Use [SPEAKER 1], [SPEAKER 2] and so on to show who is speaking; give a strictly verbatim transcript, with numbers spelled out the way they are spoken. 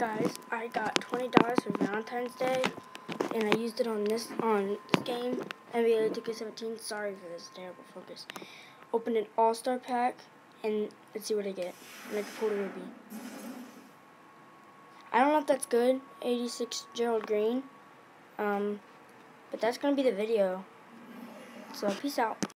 [SPEAKER 1] Guys, I got twenty dollars for Valentine's Day, and I used it on this on this game, N B A two K seventeen. Sorry for this terrible focus. Opened an All-Star pack, and let's see what I get. And I pulled a Ruby. I don't know if that's good. eighty-six Gerald Green. Um, but that's gonna be the video. So peace out.